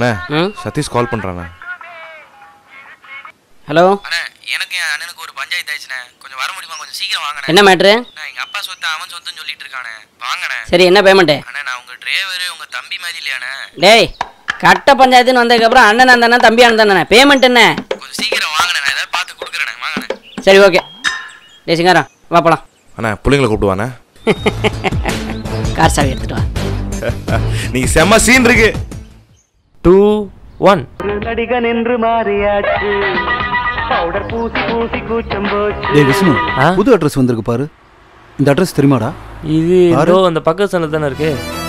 அண்ணா சதீஷ் கால் பண்றானே. Hello அண்ணா, எனக்கு என் அண்ணனுக்கு ஒரு பஞ்சாயத்து ஆயிடுச்சுண்ணே. கொஞ்சம் வர முடியுமா? கொஞ்சம் சீக்கிரம் வாங்கண்ணே. என்ன மேட்ரு? எங்க அப்பா சொத்து அவன் சொத்துன்னு சொல்லிட்டு இருக்கானே. வாங்கண்ணே. சரி, என்ன பேமெண்ட்? அண்ணா, நான் உங்க டிரைவர் உங்க தம்பி மாதிரி இல்லையாண்ணே. டேய், கட்ட பஞ்சாயத்துன்னு வந்ததுக்கப்புறம் அண்ணன் அந்த அண்ணன் தம்பி அண்ணன் தானே. பேமெண்ட் என்ன? கொஞ்சம் சீக்கிரம் வாங்கண்ணே. நான் ஏதாவது பார்த்து கொடுக்குறேண்ணே. வாங்கண்ணே. சரி, ஓகே. டேய் சிங்காரம், வா போலாம். அண்ணா பிள்ளைங்களை கூப்பிடுவானே. கார் சாவி எடுத்துட்டு வா. நீங்க செம்ம சீன் இருக்கு. 2 1 நடிகன் என்று மாறியாச்சு. பவுடர் பூசி பூசி கூச்சம் போச்சு. டேய் விஷ்ணு, புது அட்ரஸ் வந்திருக்கு பாரு. இந்த அட்ரஸ் தெரியுமாடா? இது ஏதோ அந்த பக்க சனல தான இருக்கு.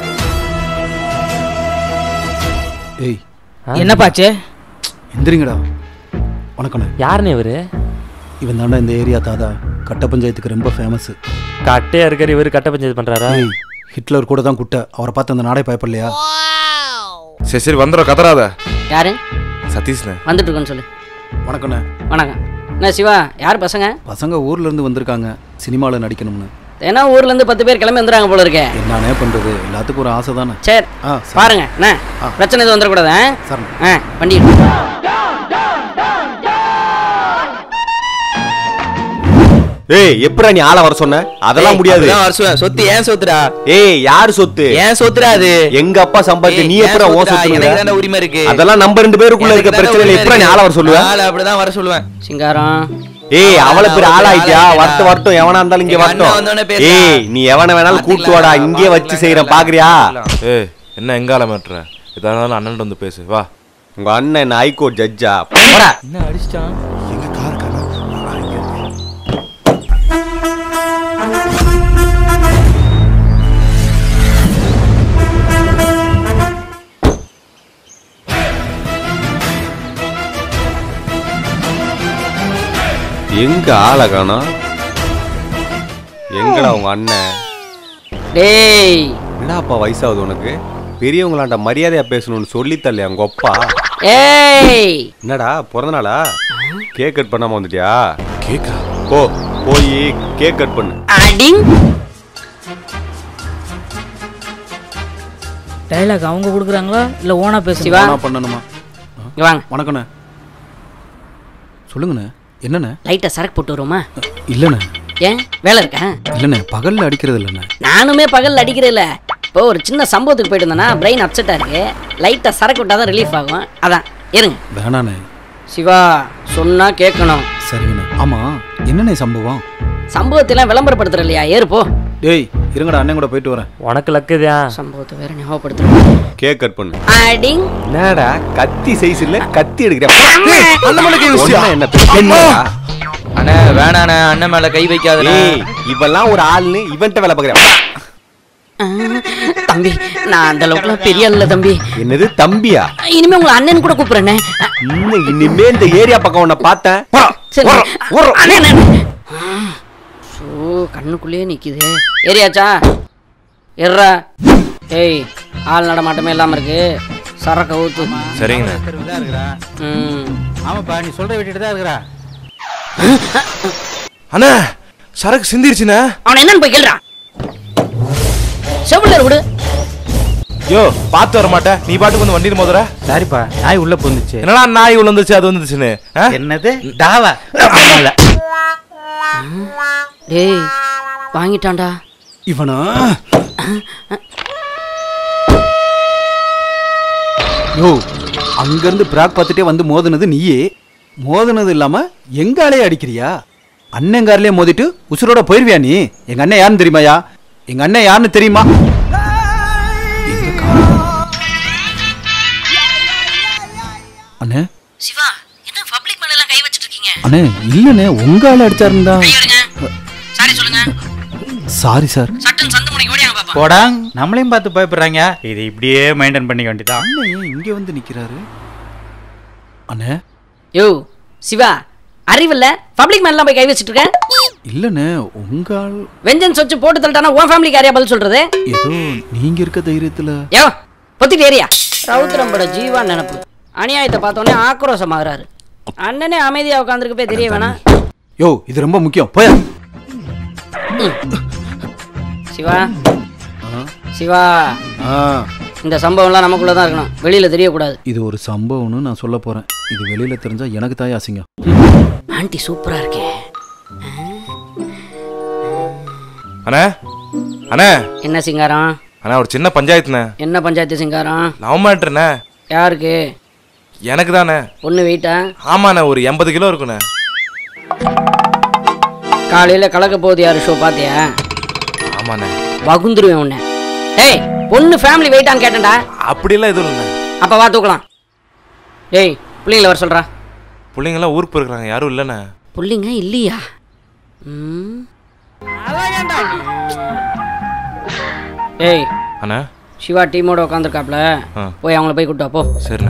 ஏய், என்னப்பாச்சு? எந்திரிங்கடா. வணக்கண்ணே. யாருன்னு இவரு? இவன் தாண்டா இந்த ஏரியா தாதா. கட்ட பஞ்சாயத்துக்கு ரொம்ப ஃபேமஸ். கட்டையா இருக்காரு இவரு. கட்ட பஞ்சாயத்து பண்றாரா? ஹிட்லர் கூட தான் குட்டை. அவரை பார்த்து அந்த நாடே பயப்படலையா? சரி சரி வந்துடும், கதறாத. யாரு? சதீஷ்ண்ணே. வந்துட்டு இருக்கோன்னு சொல்லு. வணக்கண்ணே. வணக்கம். என்ன சிவா, யார் பசங்க? பசங்க ஊர்ல இருந்து வந்திருக்காங்க, சினிமாவில் நடிக்கணும்னு. ஏன்னா ஊர்ல இருந்து 10 பேர் கிளம்பி வந்துடுறாங்க போல இருக்கே. என்னண்ணே பண்றது, எல்லாத்துக்கும் ஒரு ஆசை தானே. சரி பாருங்க, என்ன பிரச்சனை எதுவும் வந்துடக்கூடாது. சார் வண்டி ஏய், எப்பறா நீ ஆள வர சொன்ன? அதெல்லாம் முடியாது. நான் வரசுவேன். சொத்து ஏன் சொத்துடா? ஏய், யார் சொத்து? ஏன் சொத்துடா அது? எங்க அப்பா சம்பாதிச்சு நீ எப்பறா ஓ சொத்து? எனக்கு தான உரிமை இருக்கு. அதெல்லாம் நம்ம ரெண்டு பேருக்குள்ள இருக்க பிரச்சனை இல்ல. எப்பறா நீ ஆள வர சொல்லுவ? ஆள அப்படிதான் வர சொல்லுவேன். சிங்காரம், ஏய், அவள பேர் ஆளாயிட்டியா? வரட்டும் எவனா இருந்தாலும் இங்க வரட்டும். ஏய், நீ எவன வேணாலும் கூட்டு வாடா, இங்கே வச்சு செய்யற பாக்குறியா? ஏய், என்ன எங்கால மேட்ற? இதனால அண்ணன் வந்து பேசு வா. உங்க அண்ணன் என்ன ஹைகோர்ட் ஜட்ஜா? போடா. என்ன அடிச்சான்? எங்க கார் காரா? எங்க ஆள காணோம்? எங்கடா உங்க அண்ணன்? டேய், என்னப்பா வயசாகுது உனக்கு? பெரியவங்களாண்ட மரியாதையா பேசணும்னு சொல்லி தரலையா உங்க அப்பா? ஏய், என்னடா பிறந்த நாளா? கேக் கட் பண்ணாம வந்துட்டியா? கேக்கா? போய் கேக் கட் பண்ணு. அடிங். டைலாக் அவங்க கொடுக்குறாங்களா இல்ல ஓனா பேசுறீங்க? சிவா, என்ன பண்ணணுமா? இங்க வாங்க. வணக்கண்ணே. சொல்லுங்கண்ணே. என்னண்ணே? லைட்டா சரக்கு போட்டு வருமா? இல்லண்ணே. ஏன் வேலை இருக்கா? இல்லண்ணே, பகல்ல அடிக்கிறது இல்லண்ணே. நானுமே பகல் அடிக்கிறதில்ல. இப்போ ஒரு சின்ன சம்பவத்துக்கு போயிட்டு இருந்தேன்னா பிரெயின் அப்செட்டா இருக்கு. லைட்டா சரக்கு விட்டாதான் ரிலீஃப் ஆகும். அதான் இருங்க. வேணாண்ணே. சிவா, சொன்னா கேட்கணும். சரிங்கண்ணே. ஆமா, என்னண்ணே சம்பவம்? சம்பவத்தெல்லாம் விளம்பரப்படுத்துற இல்லையா? ஏறு போ. டேய் இருங்கடா, அண்ணன் கூட போயிட்டு வரேன். உனக்கு லக்குதா? சம்பவத்தை வேற ஞாபகப்படுத்துறேன். கேக் கட் பண்ணு. அடிங். என்னடா கத்தி சைஸ் இல்ல, கத்தி எடுக்கிற? என்ன அண்ணே, வேணாண்ணே. அண்ணன் மேல கை வைக்காதே. இவெல்லாம் ஒரு ஆள்னு இவன்ட்ட வேலை பாக்குறேன். தம்பி, நான் அந்த அளவுக்குலாம் பெரிய ஆள் இல்ல தம்பி. என்னது தம்பியா? இனிமே உங்களை அண்ணன் கூட கூப்பிடுறேனே. இனிமே இந்த ஏரியா பக்கம் உன்னை பார்த்தேன். சரி. கண்ணுக்குள்ளேயே நிக்குது. ஏரியாச்சா எர்ரா. ஏய், ஆள் நடமாட்டமே இல்லாம இருக்கு. சரக்க ஊத்து. சரிங்கண்ணா. ஆமாப்பா, நீ சொல்ற விட்டுட்டு தான் இருக்கிறா. அண்ணா சரக்கு சிந்திருச்சுண்ணே. அவன் என்னன்னு போய் கேள்றான். செவில விடு. யோ, பார்த்து வர மாட்டேன். நீ பாட்டுக்கு வந்து வண்டியில் மோதுற. சாரிப்பா, நாய் உள்ள போந்துச்சு. என்னடா நாய் உள்ள வந்துச்சு அது வந்துச்சுன்னு? என்னது டாவா? டேய், வாங்கிட்டான்டா இவனா? யோ, அங்கிருந்து பிராக் பார்த்துட்டே வந்து மோதுனது நீயே. மோதுனது இல்லாம எங்காலே அடிக்கிறியா? அண்ணங்காரிலே மோதிட்டு உசுரோட போயிருவியா நீ? எங்க அண்ணன் யாருன்னு தெரியுமாயா? எங்க அண்ணன் யாருன்னு தெரியுமா? அண்ணே. சிவா, என்ன பப்ளிக் மேல எல்லாம் கை வச்சிட்டு இருக்கீங்க? அண்ணே இல்லண்ணே, உங்க ஆள அடிச்சாருந்தா. சாரி சொல்லுங்க. Sorry sir. சட்டன் சந்து முனைக்கு ஓடியாங்க பாப்பா. போடாங், நம்மளையும் பார்த்து பயப்படுறாங்க. இது இப்படியே மெயின்டைன் பண்ணிக்க வேண்டியதான். அண்ணே ஏன் இங்க வந்து நிக்கிறாரு? அண்ணே. யோ சிவா, அறிவில்ல? பப்ளிக் மேல போய் கை வச்சிட்டு இருக்க? இல்லண்ணே, உங்க ஆள் வெஞ்சன்ஸ் வச்சு போட்டு தள்ளிட்டானா உன் ஃபேமிலிக்கு யாரையா பதில் சொல்றது? ஏதோ நீங்க இருக்க தைரியத்துல. யோ பொத்திட்டு ஏரியா. ரவுத்திரம்பட ஜீவா நினைப்பு. அநியாயத்தை பார்த்தோன்னே ஆக்ரோஷமாகறாரு. அண்ணனே அமைதியா உட்காந்துருக்கு போய் தெரிய வேணாம். யோ, இது ரொம்ப முக்கியம். போயா. சிவா, சிவா, இந்த சம்பவம்லாம் நமக்குள்ள தான் இருக்கணும், வெளியில தெரியக்கூடாது. இது ஒரு சம்பவம்னு நான் சொல்ல போறேன். இது வெளியில தெரிஞ்சா எனக்கு தாய் அசிங்கம். ஆண்டி சூப்பரா இருக்கே. அண்ணா அண்ணா என்ன சிங்காரம்? அண்ணா ஒரு சின்ன பஞ்சாயத்துண்ணே. என்ன பஞ்சாயத்து சிங்காரம்? லவ் மேட்ருண்ணே. யாருக்கு? எனக்கு தானே. பொண்ணு வெயிட்டா? ஆமாண்ணே, ஒரு 80 கிலோ இருக்குண்ணே. காலையில கலக்க போகுது யாரு ஷோ பாத்தியா? ஆமாண்ணே. வகுந்துருவேன் உன்னை. டேய் பொண்ணு ஃபேமிலி வெயிட்டான்னு கேட்டேன்டா. அப்படிலாம் எதுவும் இல்லைண்ணே. அப்ப வா தூக்கலாம். டேய் புள்ளிங்களை வர சொல்றா. பிள்ளைங்களாம் ஊருக்கு போயிருக்காங்க, யாரும் இல்லைண்ணே. புள்ளிங்க இல்லையா? டேய் அண்ணா சிவா டீமோட உட்காந்துருக்காப்ல, போய் அவங்கள போய் கூப்பிட்டு வா போ. சரிண்ணே.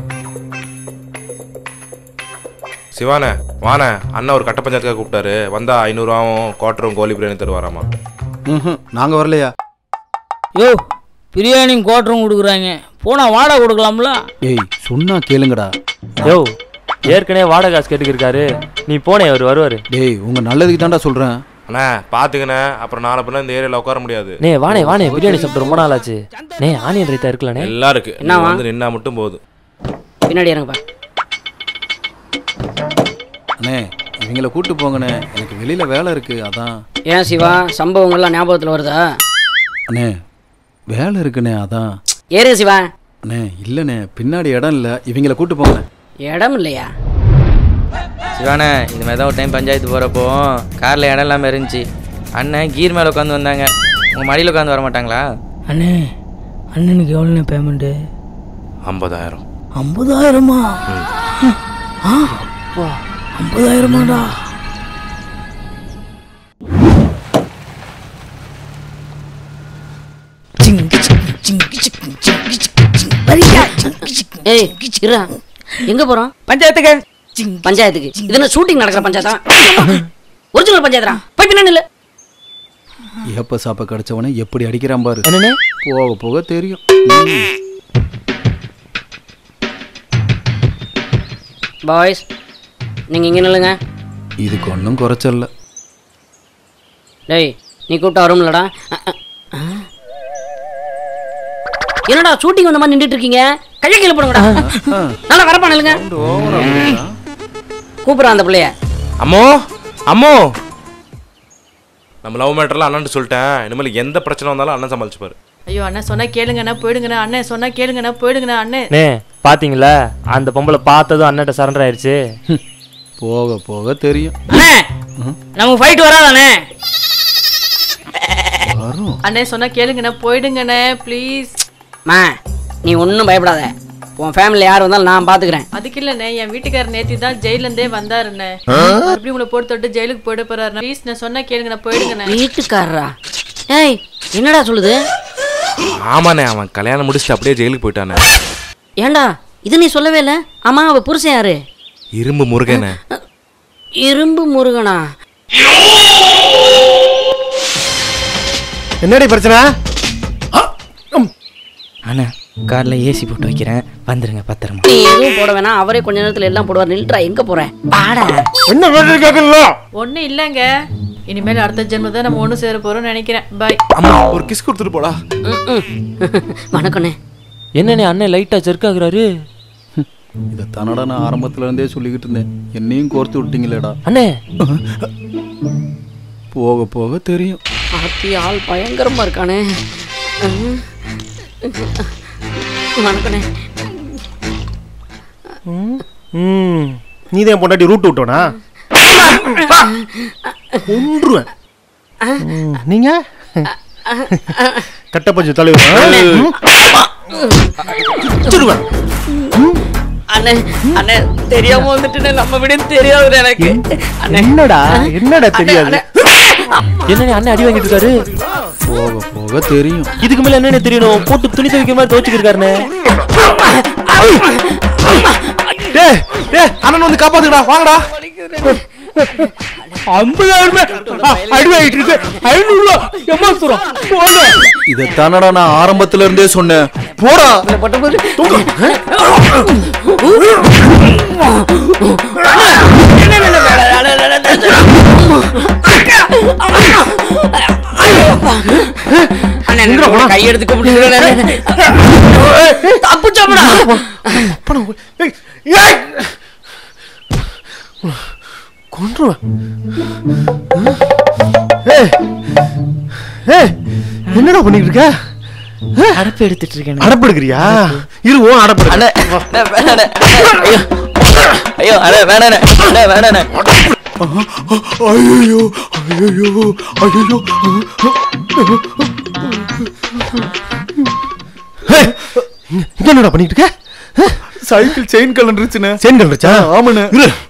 சிவாண்ணே வாண்ணே, அண்ணா ஒரு கட்ட பஞ்சாயத்துக்காக கூப்பிட்டாரு. வந்தா 500 ரூபாவும் குவார்டரும் கோழி பிரியாணி தருவாராமா. நாங்க வரலையா? யோ பிரியாணியும் குவாட்டரும் கொடுக்குறாங்க, போனா வாடகை கொடுக்கலாம்ல? ஏய் சொன்னா கேளுங்கடா. யோ ஏற்கனவே வாடகை காசு கேட்டுக்கிருக்காரு, நீ போனே அவர் வருவாரு. டேய் உங்க நல்லதுக்கு தான்டா சொல்றேன். அண்ணா பாத்துக்கண்ணே, அப்புறம் நாளை பின்ன இந்த ஏரியாவில் உட்கார முடியாது. நே வானே வானே, பிரியாணி சாப்பிட்டு ரொம்ப நாள் ஆச்சு. நே ஆனியன் ரைத்தா இருக்கலானே? எல்லாம் இருக்கு, என்னவா? நான் வந்து நின்னா மட்டும் போதும். பின்னாடி இறங்குப்பா. அண்ணே இவங்கள கூட்டு போங்கண்ணே, எனக்கு வெளியில வேலை இருக்கு அதான். ஏன் சிவா சம்பவங்கள்லாம் ஞாபகத்தில் வருதா? அண்ணே வேலை இருக்குண்ணே அதான். ஏறு சிவா. அண்ணே இல்லைண்ணே, பின்னாடி இடம் இல்லை, இவங்கள கூட்டு போங்கண்ணே. இடம் இல்லையா? சிவானே இது மாதிரி தான் ஒரு டைம் பஞ்சாயத்து போகிறப்போ காரில் இடம் இல்லாமல் இருந்துச்சு. அண்ணன் கீர் மேலே உட்காந்து வந்தாங்க, உங்கள் மடியில் உட்காந்து வர மாட்டாங்களா? அண்ணே அண்ணனுக்கு எவ்வளோண்ணே பேமெண்ட்டு? 50,000. 50,000மா? 50,000மாடா? ஏய் இருடா, எங்க போறோம்? பஞ்சாயத்துக்கு. பஞ்சாயத்துக்கு? இது என்ன ஷூட்டிங் நடக்கிற பஞ்சாயத்தா? ஒரிஜினல் பஞ்சாயத்தா? போய் பின்னாடி இல்ல. ஏப்ப சாப்ப கிடைச்சவனே எப்படி அடிக்கிறான் பாரு. என்னண்ணே? போக போக தெரியும். பாய்ஸ் நீங்க இங்க நில்லுங்க. இதுக்கு ஒன்றும் குறைச்சல்ல. டேய் நீ கூப்பிட்டா வரும்லடா. என்னடா ஷூட்டிங் வந்த மாதிரி நின்றுட்டு இருக்கீங்க? கையை கீழே போடுங்கடா. நல்லா வரப்பா நில்லுங்க. கூப்பிடுறான் அந்த பிள்ளைய. அம்மோ அம்மோ, நம்ம லவ் மேட்டர்லாம் அண்ணன் சொல்லிட்டேன். இனிமேல் எந்த பிரச்சனை வந்தாலும் அண்ணன் சமாளிச்சுப்பாரு. ஐயோ அண்ணன் சொன்னா கேளுங்கண்ணா போயிடுங்கண்ணா, அண்ணன் சொன்னா கேளுங்கண்ணா போயிடுங்கண்ணா. அண்ணே நே பாத்தீங்களா, அந்த பொம்பளை பார்த்ததும் அண்ணன்ட்ட சரண்டர் ஆயிடுச்சு. போக போக தெரியும். அண்ணே நம்ம ஃபைட் வராதானே? வரும். அண்ணே சொன்னா கேளுங்கண்ணா போயிடுங்கண்ணே ப்ளீஸ். மா நீ ஒன்றும் பயப்படாத, உன் ஃபேமிலியில் யார் வந்தாலும் நான் பார்த்துக்கிறேன். அதுக்கு இல்லண்ணே, என் வீட்டுக்காரர் நேத்தி தான் ஜெயிலேருந்தே வந்தாருண்ணே. மறுபடியும் உங்களை போட்டு தொட்டு ஜெயிலுக்கு போயிட போறாரு. ப்ளீஸ் நான் சொன்னா கேளுங்கண்ணா போயிடுங்கண்ணே. வீட்டுக்காரரா? ஏய் என்னடா சொல்லுது? ஆமாண்ணே, அவன் கல்யாணம் முடிச்சுட்டு அப்படியே ஜெயிலுக்கு போயிட்டானே. ஏண்டா இது நீ சொல்லவே இல்லை? ஆமா அவ புருஷன் யாரு? இரும்பு முருகனே. இரும்பு முருகனா? என்னடி பிரச்சனை? அண்ணா காரில் ஏசி போட்டு வைக்கிறேன், வந்துருங்க பத்திரமா. நீ எதுவும் போட வேணாம், அவரே கொஞ்ச நேரத்துல எல்லாம் போடுவார். நில்றா, எங்க போறேன்? பாடா. என்ன கேட்கல? ஒன்றும் இல்லைங்க, இனிமேல் அடுத்த ஜென்மத்தை நம்ம ஒன்று சேர போறோம்னு நினைக்கிறேன். பாய். அம்மா ஒரு கிஸ் கொடுத்துட்டு போடா. வணக்கண்ணே. என்னண்ணே அண்ணன் லைட்டா ஜெர்க்காகிறாரு? இதை தன்னடா நான் ஆரம்பத்துல இருந்தே சொல்லிக்கிட்டு இருந்தேன், என்னையும் கோர்த்து விட்டீங்களேடா. அண்ணே போக போக தெரியும். ஆத்தி ஆள் பயங்கரமா இருக்கானே. வணக்கண்ணே. நீதான் பொண்டாட்டி ரூட் விட்டோனா? ஒன்றுவேன். நீங்க கட்டப்பஞ்சு தலைவர். அண்ணே அண்ணே தெரியாம வந்துட்டு நம்ம விட தெரியாது எனக்கு. என்னடா என்னடா தெரியாது? என்னண்ணே அண்ணன் அடி வாங்கிட்டு இருக்காரு? போக போக தெரியும். இதுக்கு மேல என்னன்னு தெரியணும்? போட்டு துணி துவைக்கிற மாதிரி துவைச்சுக்கிருக்காருண்ணே. அண்ணன் வந்து காப்பாத்துக்கடா, வாங்கடா. 50,000 அடி வாங்கிட்டு இருக்கு. 500 ஏமாத்துறோம். இதை தன்னடா நான் ஆரம்பத்துல இருந்தே சொன்னேன். போடா. கையை கையெடுத்து கூப்பிட்டு தப்பு சாப்பிடா கொன்றுவேன். என்னடா பண்ணிட்டு இருக்க? அடப்பு எடுத்துட்டு இருக்கேன். அடப்பு எடுக்கிறியா? இருவோம் அடப்பு. ஐயோ அட வேணானே வேணானே. ஐயோ ஐயோ ஐயோ. என்னடா பண்ணிட்டு இருக்க? சைக்கிள் செயின் கலண்டுருச்சுண்ணே. செயின் கலண்டுருச்சா? ஆமாண்ணே.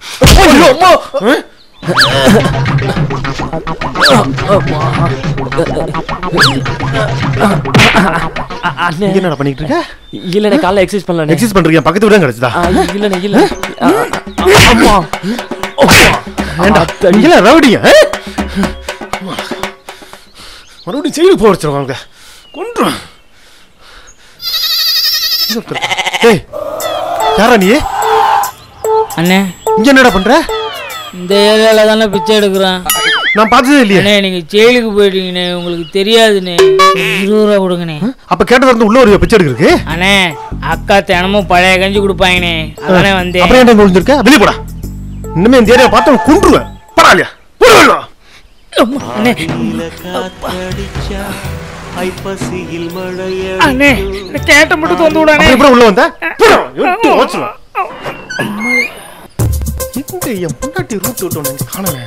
என்னடா பண்ணிட்டு இருக்க? இல்லண்ணே காலைல எக்ஸசைஸ் பண்ணல. எக்ஸசைஸ் பண்றீங்க? பக்கத்து வீடு கிடைச்சதா? இல்லண்ணே இல்ல. அம்மா ஏண்டா நீங்க ரவுடிங்க? மறுபடியும் ஜெயிலுக்கு போக வச்சிருவாங்க. கொன்றுவேன். ஏய் யாரா நீ? அண்ணே இங்க என்னடா பண்ற? இந்த ஏரியால தானே பிச்சை எடுக்கிறான். நான் பார்த்ததே இல்லையே. அண்ணே நீங்க ஜெயிலுக்கு போயிட்டீங்கண்ணே, உங்களுக்கு தெரியாதுண்ணே. 20 ரூபா கொடுங்கண்ணே. அப்ப கேட்டதா இருந்து உள்ள ஒரு பிச்சை எடுக்கிறதுக்கு? அண்ணே அக்கா தினமும் பழைய கஞ்சி கொடுப்பாங்கண்ணே, அதானே வந்தேன். அப்புறம் ஏன்டா ஒளிஞ்சிருக்க? வெளியே போடா. இன்னுமே இந்த ஏரியா பார்த்தா கொன்றுவேன். பரவாயில்லையா? அண்ணே கேட்ட மட்டும் வந்து விடானே. அப்புறம் உள்ள வந்த எங்க என் பொண்டாட்டி ரூட் விட்டோன்னு காணவே.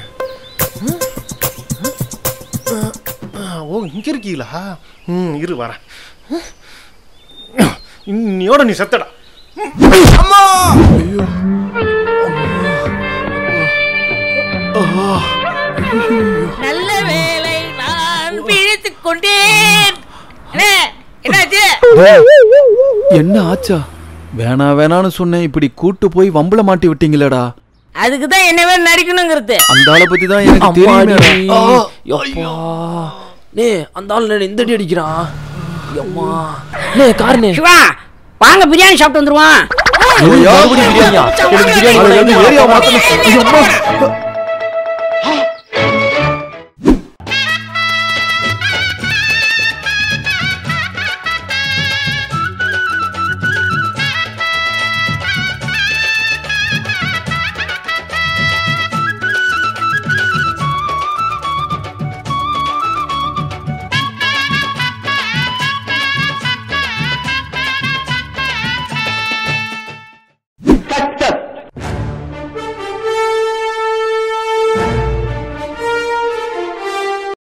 ஓ இங்க இருக்கீங்களா? இரு வரேன். இன்னையோட நீ செத்தடா. நல்ல வேளை நான் பிழைத்துக் கொண்டேன். என்னாச்சு? என்ன ஆச்சா? வேணான்னு சொன்னேன், இப்படி கூட்டு போய் வம்பள மாட்டி விட்டீங்களேடா. அதுக்கு தான் என்ன வேணும் நடிக்கணுங்கிறது. அந்த ஆளை பத்தி தான் எனக்கு தெரியுமே. நே அந்த ஆள் இந்த அடி அடிக்கிறான். அம்மா நே காரணே சிவா வாங்க பிரியாணி சாப்பிட்டு வந்துருவான். பிரியாணியா? எனக்கு பிரியாணி ஏரியா மாத்தணும்.